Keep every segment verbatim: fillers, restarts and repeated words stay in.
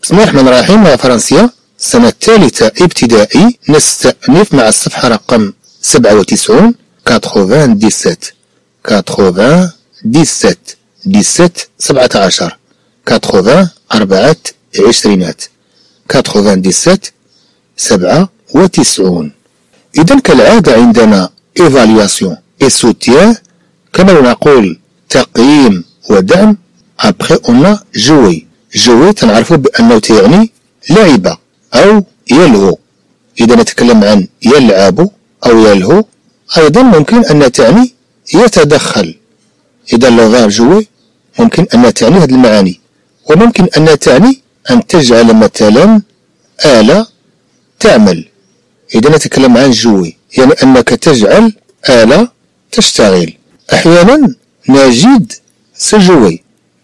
بسم الله الرحمن الرحيم. يا فرنسية السنة الثالثة ابتدائي، نستأنف مع الصفحة رقم سبعة وتسعون ثمانية وتسعين ثمانية وتسعين سبعة سبعة عشر ثمانية أربعة عشرينات ثمانية وتسعين سبعة وتسعون. إذا كالعادة عندنا إيفالياسيون إي سوتيان، كما نقول تقييم ودعم. أبخي أون جوي جوي تنعرفو بأنه تعني لعب أو يلهو. إذا نتكلم عن يلعب أو يلهو أيضا ممكن أن تعني يتدخل. إذا لو فيرب جوي ممكن أن تعني هذه المعاني، وممكن أن تعني أن تجعل مثلا آلة تعمل. إذا نتكلم عن جوي يعني أنك تجعل آلة تشتغل. أحيانا نجد سجوي،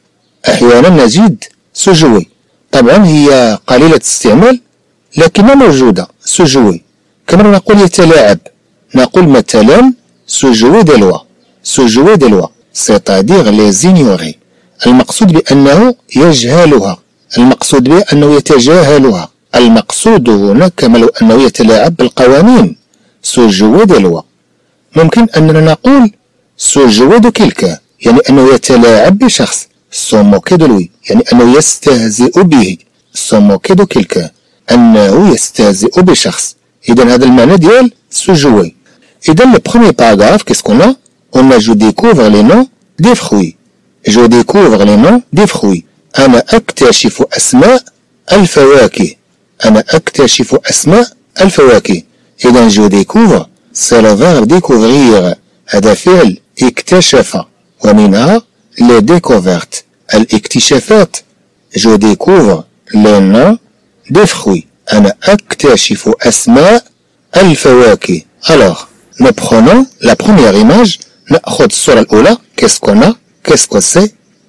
أحيانا نجد سجوي، طبعا هي قليلة الاستعمال لكنها موجودة. سجوي كما نقول يتلاعب، نقول مثلا سجوي دلوا سجوي دلوا سيتادير لي زينيوري. المقصود بأنه يجهلها، المقصود بأنه يتجاهلها. المقصود هنا كما لو أنه يتلاعب بالقوانين. سجوي دلوا. ممكن أننا نقول سجوي دو كيلكا يعني أنه يتلاعب بشخص. سوموكي دو لوي يعني أنه يستهزئ به. سوموكي دو كيلكا أنه يستهزئ بشخص. إذا هذا المعنى ديال سجوي. إذا لو بخوميي باراغراف كيسكون ا on a je découvre les noms des fruits. je découvre les noms des fruits. أنا أكتشف أسماء الفواكه. أنا أكتشف أسماء الفواكه. إذا je découvre c'est le verbe découvrir. هذا فعل اكتشف، ومنها les découvertes الاكتشافات. je découvre les noms des fruits. أنا أكتشف أسماء الفواكه. Alors, nous prenons la première image. نأخذ الصورة الأولى. qu'est-ce qu'on a qu'est-ce que c'est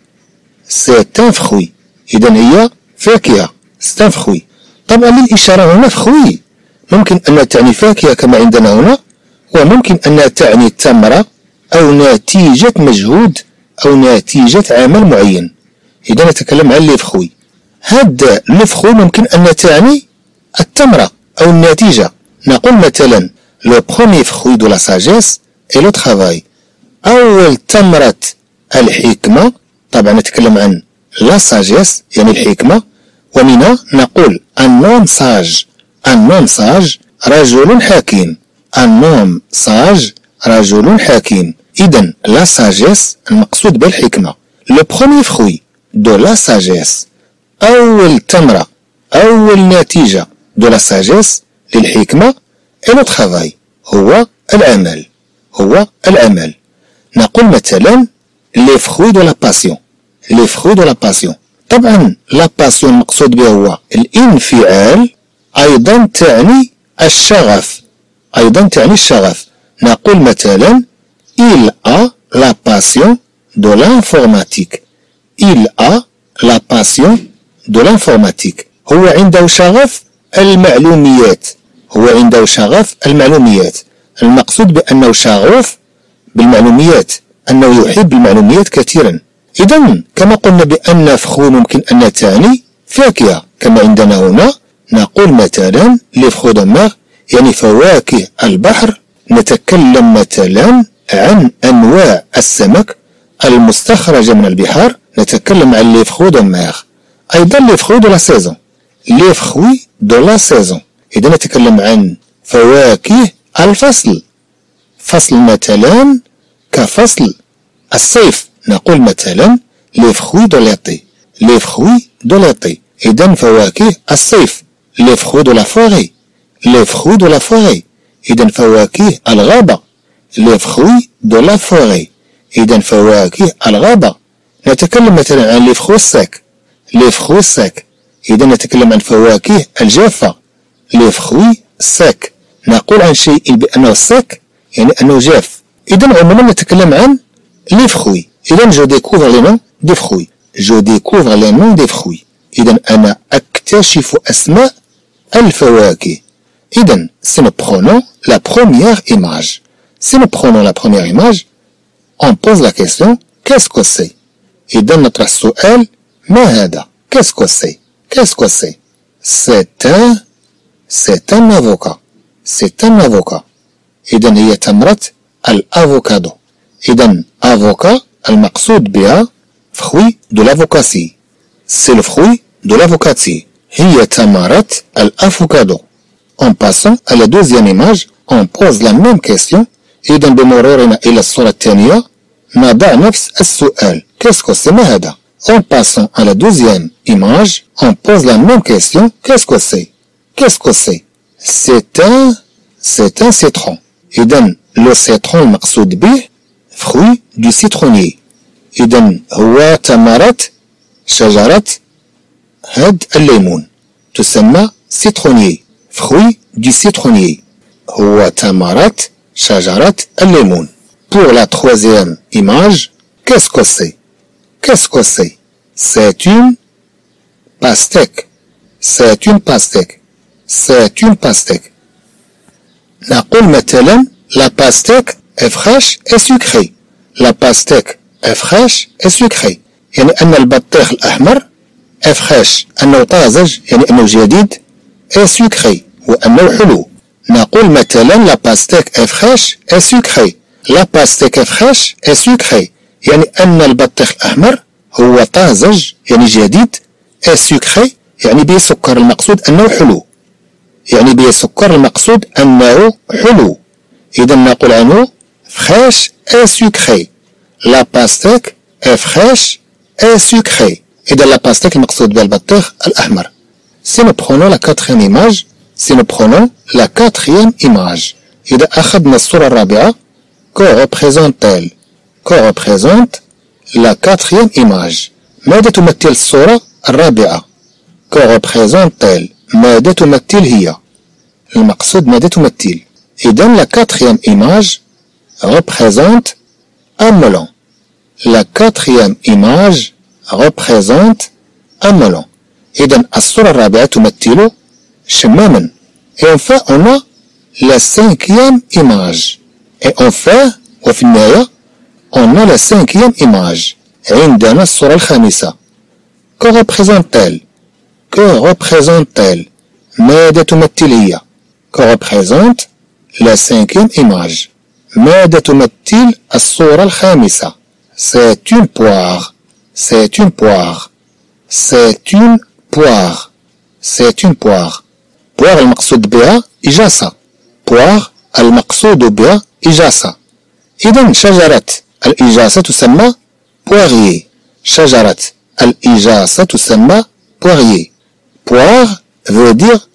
c'est un fruit. إذا هي فاكهة. c'est un fruit. طبعا للإشارة هنا fruit ممكن أن تعني فاكهة كما عندنا هنا، وممكن أن تعني تمرة أو نتيجة مجهود أو نتيجة عمل معين. إذا نتكلم عن لي فخوي، هاد لي فخوي ممكن أن تعني التمرة أو النتيجة. نقول مثلا لو بروميي فخوي دو لا ساجيس إي لو ترافاي. أول تمرة الحكمة، طبعا نتكلم عن لا ساجيس يعني الحكمة، ومنها نقول ان نوم ساج. ان نوم ساج رجل حكيم. ان نوم ساج رجل حكيم. إذا لا ساجيس المقصود بالحكمة. لو بروميي فخوي دو لا ساجيس، أول تمرة أول نتيجة دو لا ساجيس للحكمة إي لو ترافاي هو العمل هو العمل. نقول مثلا لي فخوي دو لا باسيون. لي فخوي دو لا باسيون، طبعا لا باسيون المقصود به هو الانفعال، أيضا تعني الشغف أيضا تعني الشغف. نقول مثلا il a la passion de l'informatique. il a la passion de l'informatique. هو عنده شغف المعلوميات. هو عنده شغف المعلوميات. المقصود بأنه شغوف بالمعلوميات، أنه يحب المعلوميات كثيرا. إذا كما قلنا بأن فخو ممكن أن تعني فاكهة كما عندنا هنا، نقول مثلا لي فخو دو مير يعني فواكه البحر. نتكلم مثلا عن أنواع السمك المستخرجة من البحار، نتكلم عن لي فخو دو مير. أيضا لي فخو دو لا سيزون، لي فخوي دو لا سيزون. إذا نتكلم عن فواكه الفصل. فصل مثلا كفصل الصيف، نقول مثلا لي فخوي دو ليتي. لي فخوي دو ليتي. إذا فواكه الصيف. لي فخوي دو لا فوري. لي فخوي دو لا فوري. إذا فواكه الغابة. لي فخوي دو لا فوري. إذا فواكه الغابة. نتكلم مثلا عن لي فخوي الساك. لي فخوي الساك. إذا نتكلم عن فواكه الجافة. لي فخوي الساك. نقول عن شيء بأنه ساك يعني أنه جاف. إذا عموما نتكلم عن لي فخوي. إذا جو ديكوفر لي نون دي فخوي. جو ديكوفر لي نون دي فخوي. إذا أنا أكتشف أسماء الفواكه. إذا si nous prenons la première image. Si nous prenons la première image, on pose la question qu'est-ce que c'est. إذا نطرح السؤال ما هذا؟ qu'est-ce que c'est. Qu'est-ce que c'est? C'est un c'est un avocat. C'est un avocat. إذن هي تمرة الأفوكادو. إذن avocat المقصود بها fruit de l'avocatie. C'est le fruit de l'avocatie. هي تمرة الأفوكادو. En passant à la deuxième image, on pose la même question. إذن بمرورنا إلى الصورة الثانية نضع نفس السؤال. Qu'est-ce que c'est؟ ما هذا؟ En passant à la deuxième image, on pose la même question. Qu'est-ce que c'est? Qu'est-ce que c'est? C'est un c'est un citron. إذن le citron المقصود به fruit du citronnier. إذن هو ثمرة شجرة هاد الليمون تسمى citronnier. fruit du citronnier. هو ثمرة شجرة الليمون. Pour la troisième image, qu'est-ce que c'est? Qu'est-ce que c'est? C'est une pastèque. C'est une pastèque. C'est une pastèque. نقول مثلا la pastèque est fraîche et sucrée. La pastèque est fraîche et sucrée. يعني أن البطيخ الأحمر est fraîche أنه طازج يعني أنه جديد et sucré وأنه حلو. نقول مثلا la pastèque est fraîche et sucrée. La pastèque est fraîche et sucrée. يعني أن البطيخ الأحمر هو طازج يعني جديد et sucré يعني به سكر المقصود أنه حلو. يعني به سكر المقصود أنه حلو. إذا نقول عنه fraîche et sucré. La pastèque est fraîche et sucrée. إذا la pastèque المقصود بها البطيخ الأحمر. Si nous prenons la quatrième image, si nous prenons la quatrième image, إذا أخذنا الصورة الرابعة, que représente-t-elle? Que représente la quatrième image? ماذا تمثل الصورة الرابعة؟ que représente-t-elle? ماذا تمثل هي؟ المقصود ماذا تمثل؟ إذن la quatrième image représente un melon. La quatrième image représente un melon. إذن الصورة الرابعة تمثل شماما. Et enfin on a la cinquième image. Et enfin وفي النهاية on a la cinquième image. عندنا الصورة الخامسة. Que représente-t-elle? Que représente-t-elle? ماذا تمثل هي؟ Que représente la cinquième image? ماذا تمثل الصورة الخامسة؟ C'est une poire. C'est une poire. C'est une poire. C'est une poire. poire المقصود بها إجاسة. poire المقصود بها إجاسة. إذن شجرة الإجاسة تسمى poirier. شجرة الإجاسة تسمى poirier. Poire veut dire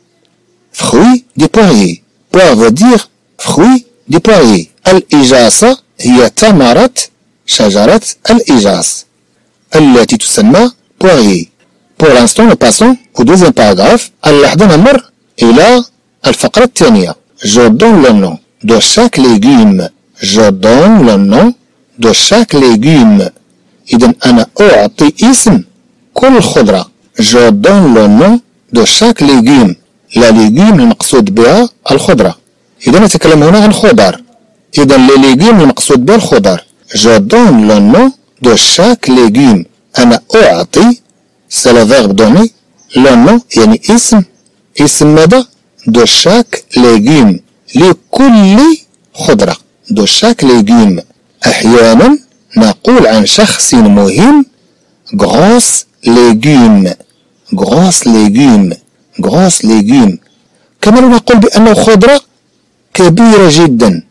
fruit du poirier. Poire veut dire fruit du poirier. الإجاسة هي ثمرة شجرة الإجاس التي تسمى poirier. Pour l'instant, nous passons au deuxième paragraphe. اللحظة نمر إلى الفقرة الثانية. Je donne le nom de chaque légume. Je donne le nom de chaque légume. إذن أنا أعطي اسم كل خضرة. Je donne le nom de chaque légume. La légume المقصود بها الخضرة. إذا نتكلم هنا عن خضار. إذا les légumes المقصود بها الخضار. Je donne le nom de chaque légume. أنا أعطي c'est le verbe donner. Le nom يعني اسم. اسم ماذا؟ de chaque légume. لكل خضرة. de chaque légume. أحيانا نقول عن شخص مهم grosse légumes. grosse légumes. grosse légumes. كما نقول بأنه خضرة كبيرة جدا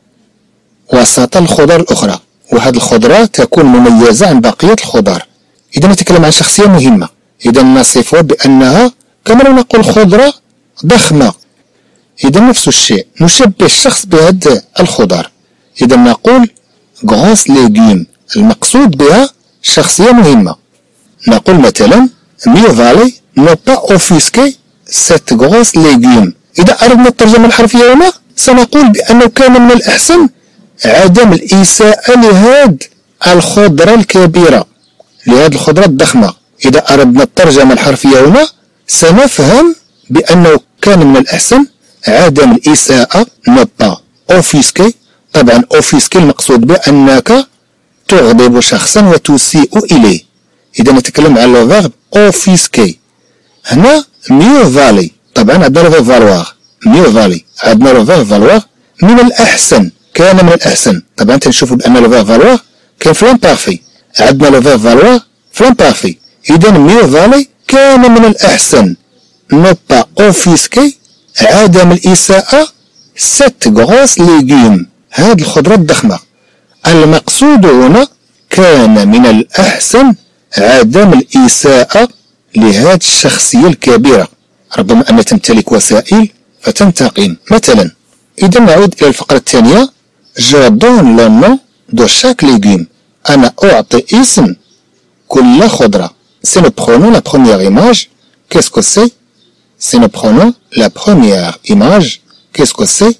وسط الخضر الأخرى. وهذه الخضرة تكون مميزة عن بقية الخضار. إذا نتكلم عن شخصية مهمة. إذا نصفها بأنها كما نقول خضرة ضخمة. إذا نفس الشيء نشبه الشخص بهذه الخضار. إذا نقول grosse légumes. المقصود بها شخصية مهمة. نقول مثلا mieux valait ne pas offusquer cette grosse légume. إذا أردنا الترجمة الحرفية هنا سنقول بأنه كان من الأحسن عدم الإساءة لهذه الخضرة الكبيرة. لهذه الخضرة الضخمة. إذا أردنا الترجمة الحرفية هنا سنفهم بأنه كان من الأحسن عدم الإساءة ne pas offusquer. طبعا offusquer المقصود بأنك تغضب شخصا وتسيء إليه. إذا نتكلم عن le verbe offusquer. هنا mieux valait طبعا عندنا لو فيغ فالوار mieux valait عندنا لو فيغ فالوار من الأحسن كان من الأحسن طبعا تنشوفوا بأن لو فيغ فالوار كان في لامبارفي عندنا لو فيغ فالوار في لامبارفي إذا mieux valait كان من الأحسن ne pas offusquer عدم الإساءة cette grosse légume هذه الخضرة الضخمة المقصود هنا كان من الأحسن عدم الإساءة لهذه الشخصية الكبيرة ربما أن تمتلك وسائل فتنتقم مثلا إذا نعود إلى الفقرة الثانية je donne le nom de chaque légume أنا أعطي اسم كل خضرة c'est nous prenons la première image qu'est-ce que c'est c'est nous prenons la première image qu'est-ce que c'est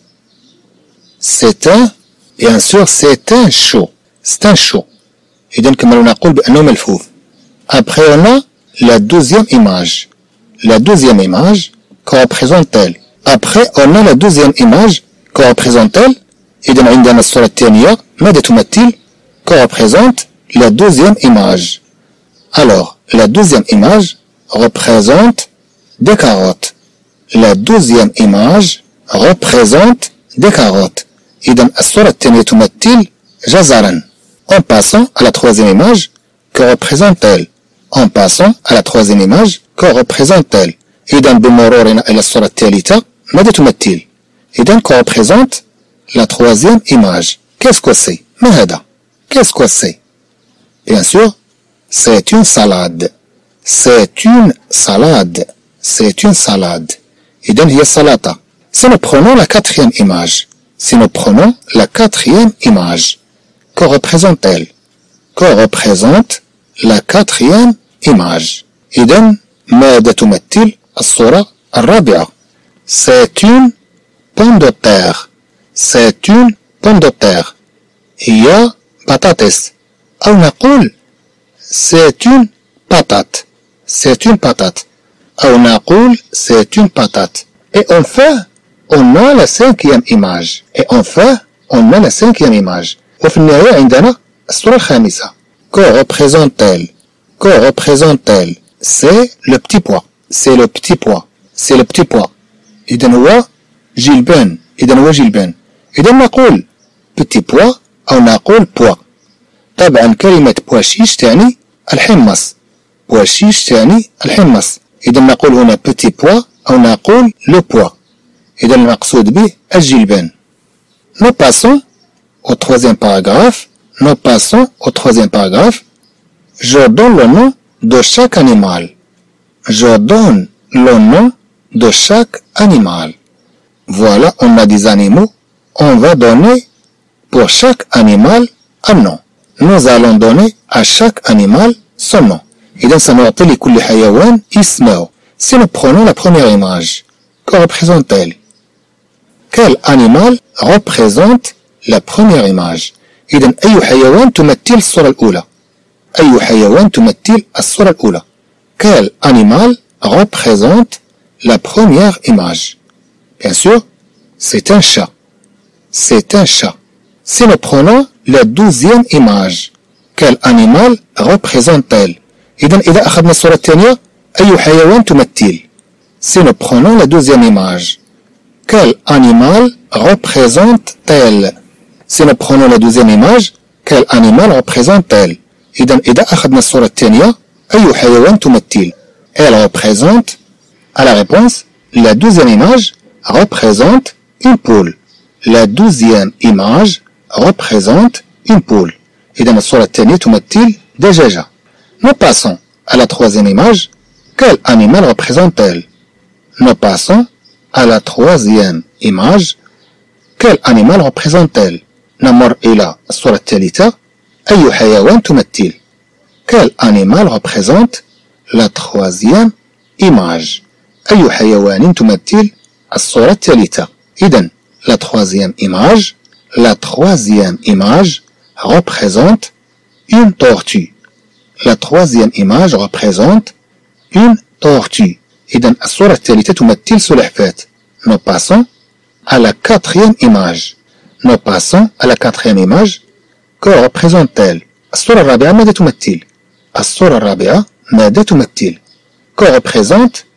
c'est un bien sûr c'est un chou c'est un chou إذا كما نقول بأنه ملفوف après on a la deuxième image la deuxième image que représente-t-elle après on a la deuxième image que représente-t-elle إذا عندنا الصورة الثانية ماذا تمثل que représente la deuxième image alors la deuxième image représente des carottes la deuxième image représente des carottes إذا الصورة الثانية تمثل جزرا en passant à la troisième image que représente-t-elle en passant à la troisième image que représente-t-elle إذا بمرورنا إلى الصورة الثالثة ماذا تمثل إذا que représente la troisième image qu'est-ce que c'est ما هذا qu'est-ce que c'est bien sûr c'est une salade c'est une salade c'est une salade إذا هي السلطة si nous prenons la quatrième image si nous prenons la quatrième image que représente-t-elle que représente la quatrième image إذا ماذا تمثل الصورة الرابعة c'est une pomme de terre c'est une pomme de terre هي بطاطس أو نقول c'est une patate c'est une patate أو نقول c'est une patate et enfin on a la cinquième image et enfin on a la cinquième image وفي النهاية عندنا الصورة الخامسة que représente-t-elle que représente-t-elle c'est le petit pois c'est le petit pois c'est le petit pois إذا هو جلبان إذا هو جلبان إذا نقول petit pois أو نقول pois طبعا كلمة بواشيش تعني الحمص بواشيش تعني الحمص إذا نقول هنا petit pois أو نقول le pois إذا المقصود به الجلبان nous passons au troisième paragraphe nous passons au troisième paragraphe je donne le nom de chaque animal je donne le nom de chaque animal voilà on a des animaux on va donner pour chaque animal un nom nous allons donner à chaque animal son nom إذا سنعطي لكل حيوان اسمه si nous prenons la première image que représente-t-elle quel animal représente la première image إذا أي حيوان تمثل الصورة الأولى أي حيوان تمثل الصورة الأولى quel animal représente la première image bien sûr c'est un chat c'est un chat si nous prenons la douzième image quel animal représente-t-elle إذا إذا أخذنا الصورة الثانية أي حيوان تمثل si nous prenons la douzième image quel animal représente-t-elle si nous prenons la douzième image quel animal représente-t-elle إذا إذا أخذنا الصورة الثانية أي حيوان تمثل elle représente à la réponse la douzième image représente une poule la douzième image représente une poule إذا الصورة الثانية تمثل دجاجة nous passons à la troisième image quel animal représente-t-elle nous passons à la troisième image quel animal représente-t-elle نمر إلى الصورة الثالثة أي حيوان تمثل quel animal représente la troisième image أي حيوان تمثل الصورة الثالثة إذن la troisième image la troisième image représente une tortue la troisième image représente une tortue إذن الصورة الثالثة تمثل سلحفاة nous passons à la quatrième image nous passons à la quatrième image que représente-t-elle الصورة الرابعة ماذا تمثل الصورة الرابعة ماذا تمثل que représente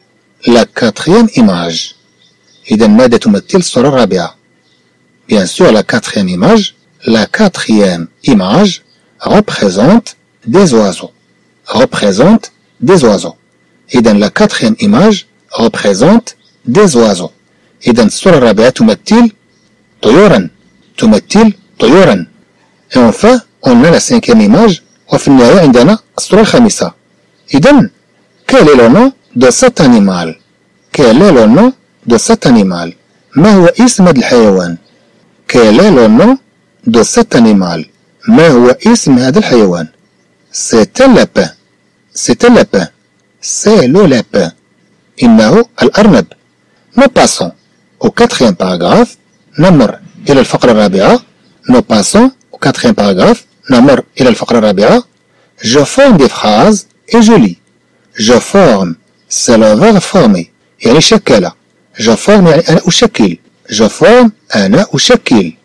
la quatrième image. إذا ماذا تمثل الصورة الرابعة؟ Bien sûr, la quatrième image, la quatrième image représente des oiseaux. Représente des oiseaux. إذا la quatrième image représente des oiseaux. إذا الصورة الرابعة تمثل طيورا. تمثل طيورا. Et enfin, on a la cinquième image وفي النهاية عندنا الصورة الخامسة. إذا quel est le nom de cet animal? Quel est le nom de cet animal? ما هو اسم هذا الحيوان؟ Quel est le nom de cet animal? ما هو اسم هذا الحيوان؟ C'est un lapin. C'est un lapin. C'est le lapin. إنه الأرنب. Nous passons au quatrième paragraphe. نمر إلى الفقرة الرابعة. Nous passons au quatrième paragraphe. نمر إلى الفقرة الرابعة. Je forme des phrases et je lis. Je forme. C'est le verbe former. يعني شكل. Je forme يعني أنا أشكل. Je forme أنا أشكل.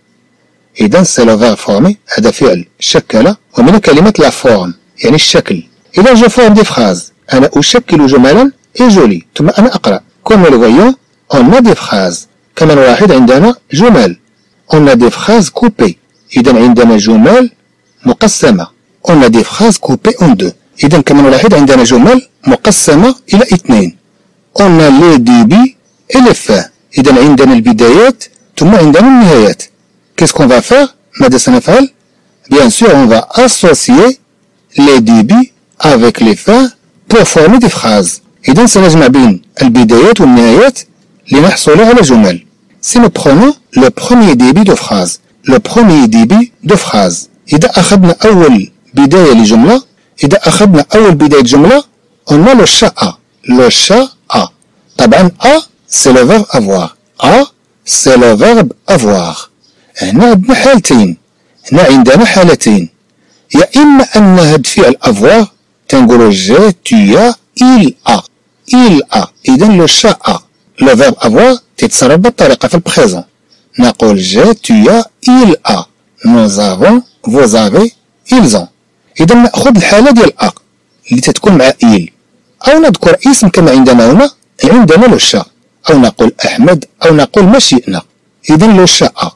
إذا c'est le verbe former. هذا فعل شكل. ومن كلمة la forme يعني الشكل. إذا je forme des phrases. أنا أشكل جملا et je lis. ثم أنا أقرأ. Comme nous le voyons, on a des phrases. كمان واحد عندنا جمل. On a des phrases coupées. إذا عندنا جمل مقسمة. On a des phrases coupées en deux. إذا كمان واحد عندنا جمل مقسمة إلى اثنين. On a les débuts et les fins. إذا عندنا البدايات ثم عندنا النهايات. Qu'est-ce qu'on va faire? ماذا سنفعل؟ Bien sûr, on va associer les débuts avec les fins pour former des phrases. إذا سنجمع بين البدايات والنهايات لنحصل على جمل. Si nous prenons le premier début de phrase. Le premier début de phrase. إذا أخذنا أول بداية لجملة. إذا أخذنا أول بداية جملة. On a le chat a. Le chat a. طبعا a c'est le verbe avoir. a c'est le verbe avoir. هنا عندنا حالتين. هنا عندنا حالتين. يا إما أن هاد فعل avoir تنقولو جي tu as il a. il a. إذا le chat a. le verbe avoir تتصرف بالطريقة في البريزون. نقول جي tu as il a. nous avons vous avez ils ont. إذا نأخذ الحالة ديال a اللي تتكون مع il. أو نذكر اسم كما عندنا هنا عندنا لو شا. أو نقول أحمد أو نقول ما شئنا. إذا لو شا a.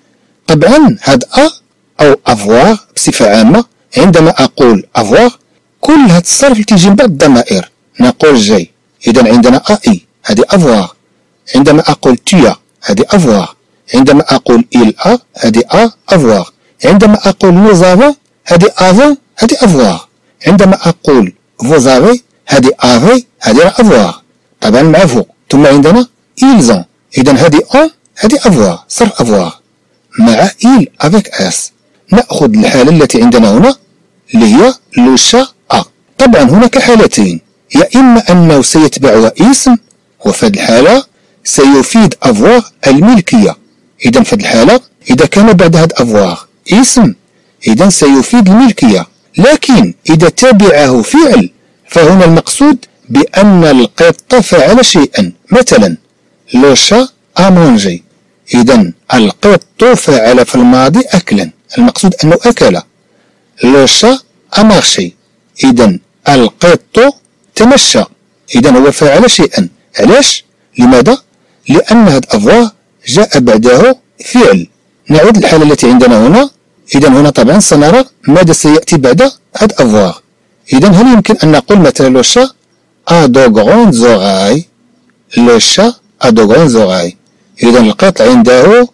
طبعا هاد a أو avoir بصفة عامة عندما أقول avoir كلها تصرف اللي تيجي من بعد الضمائر. نقول جي. إذا عندنا أي هذه avoir. عندما أقول tu as هذه avoir. عندما أقول il a هذه a avoir. عندما أقول nous avons هذه avant هذه avoir. عندما أقول vous avez هذه avez هذه avoir. طبعا مع vous. ثم عندنا ils ont. إذا هذه on هذه avoir صرف avoir. مع il avec s. نأخذ الحالة التي عندنا هنا اللي هي لو شا a. طبعا هناك حالتين. يا إما أنه سيتبعها اسم وفي هذه الحالة سيفيد avoir الملكية. إذا في هذه الحالة إذا كان بعد هذا avoir اسم إذا سيفيد الملكية. لكن إذا تبعه فعل فهنا المقصود بأن القط فعل شيئا. مثلا لو شا a mangé. إذا القط فعل في الماضي أكلا. المقصود أنه أكل. لو شا a marché. إذا القط تمشى. إذا هو فعل شيئا. علاش؟ لماذا؟ لأن هذا avoir جاء بعده فعل. نعود الحالة التي عندنا هنا. إذا هنا طبعا سنرى ماذا سيأتي بعد هذا avoir. إذا هل يمكن أن نقول مثلا لو شا a de grandes oreilles. لو شا a de grandes oreilles. إذا القط عنده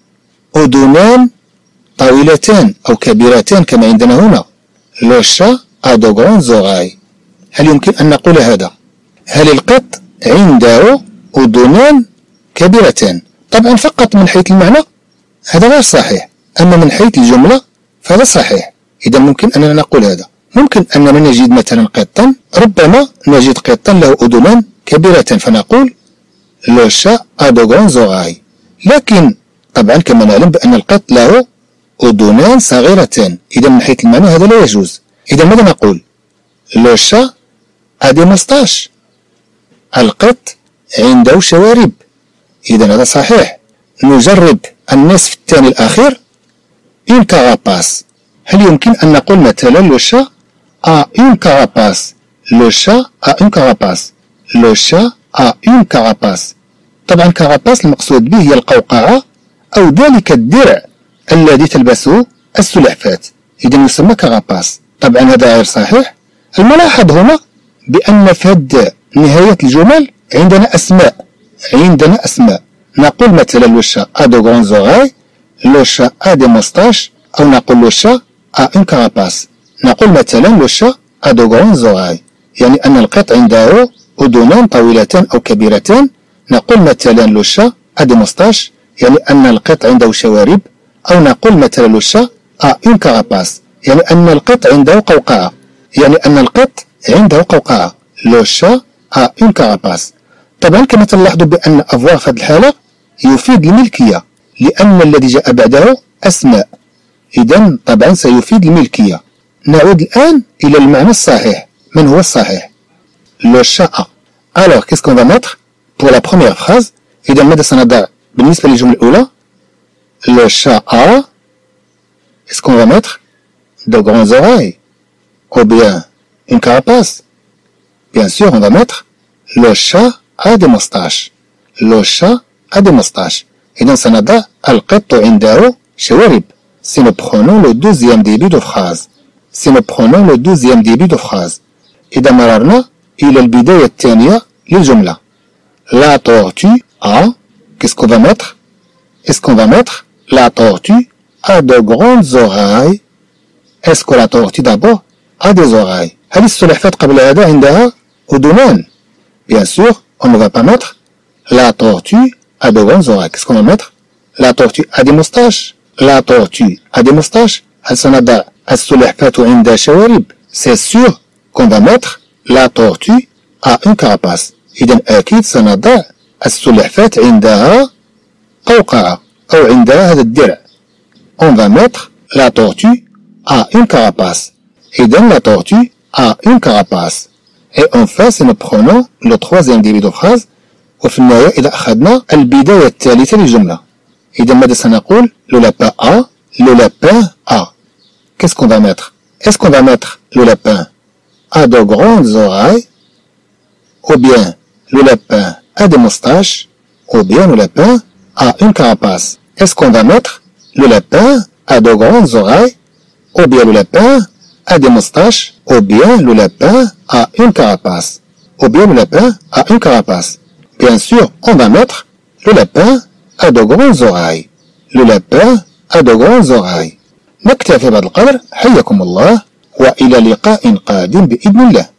أذنان طويلتان أو كبيرتان كما عندنا هنا. لو شا a de grandes oreilles. هل يمكن أن نقول هذا؟ هل القط عنده أذنان كبيرتان؟ طبعا فقط من حيث المعنى هذا غير صحيح. أما من حيث الجملة فهذا صحيح. إذا ممكن أننا نقول هذا. ممكن أننا نجد مثلا قطا ربما نجد قطا له أذنان كبيرتان فنقول لو شا a de grandes oreilles. لكن طبعا كما نعلم بأن القط له أذنان صغيرتان. إذا من حيث المعنى هذا لا يجوز. إذا ماذا نقول؟ لو شا a des moustaches. القط عنده شوارب. إذا هذا صحيح. نجرب النصف الثاني الأخير une carapace. هل يمكن أن نقول مثلا لو شا a une carapace. لو شا a une carapace. لو شا a une carapace. طبعا carapace المقصود به هي القوقعة أو ذلك الدرع الذي تلبسه السلحفاة، إذا يسمى carapace. طبعا هذا غير صحيح. الملاحظ هنا بأن في هذه نهاية الجمل عندنا أسماء، عندنا أسماء. نقول مثلا لو شا a de grandes oreilles، لو شا a des moustaches، أو نقول لو شا a une carapace. نقول مثلا لو شا a de grandes oreilles، يعني أن القط عنده أذنان طويلتان أو كبيرتان. نقول مثلا لو شا a des moustaches، يعني أن القط عنده شوارب. أو نقول مثلا لو شا a une carapace، يعني أن القط عنده قوقعة، يعني أن القط عنده قوقعة. لو شا a une carapace. طبعا كما تلاحظوا بأن avoir في هذه الحالة يفيد الملكية، لأن الذي جاء بعده أسماء، إذن طبعا سيفيد الملكية. نعود الآن إلى المعنى الصحيح. من هو الصحيح؟ لو شا a. Alors qu'est-ce qu'on va mettre pour la première phrase؟ إذا ماذا سنضع بالنسبة للجملة الأولى؟ Le chat a. Est-ce qu'on va mettre de grandes oreilles ou bien une carapace? Bien sûr, on va mettre le chat a des moustaches. Le chat a des moustaches. Et dans Sanada, القط عنده شوارب. Si nous prenons le deuxième début de phrase. Si nous prenons le deuxième début de phrase. إذا مررنا إلى البداية الثانية للجملة. La tortue a. Qu'est-ce qu'on va mettre? Est-ce qu'on va mettre la tortue a de grandes oreilles? Est-ce que la tortue d'abord a des oreilles? هل السلحفاة قبل هذا عندها أذنان؟ Bien sûr, on ne va pas mettre la tortue a de grandes oreilles. Qu'est-ce qu'on va mettre? La tortue a des moustaches. La tortue a des moustaches. هل سنضع السلحفاة عندها شوارب؟ C'est sûr qu'on va mettre la tortue a une carapace. إذن أكيد سنضع السلحفاة عندها قوقعة أو عندها هذا الدرع. On va mettre la tortue a une carapace. إذن la tortue a une carapace. Et enfin, si nous prenons le troisième début de phrase وفي النهاية إذا أخذنا البداية الثالثة للجملة. إذا ماذا سنقول؟ Le lapin a. Le lapin a. Qu'est-ce qu'on va mettre? Est-ce qu'on va mettre le lapin a de grandes oreilles? Ou bien le lapin a des moustaches? Ou bien le lapin a une carapace? Est-ce qu'on va mettre le lapin a de grandes oreilles? Ou bien le lapin a des moustaches? Ou bien le lapin a une carapace? Ou bien le lapin a une carapace? Bien sûr, on va mettre le lapin a de grandes oreilles. Le lapin a de grandes oreilles. نكتفي بهذا القدر. حياكم الله وإلى لقاء قادم بإذن الله.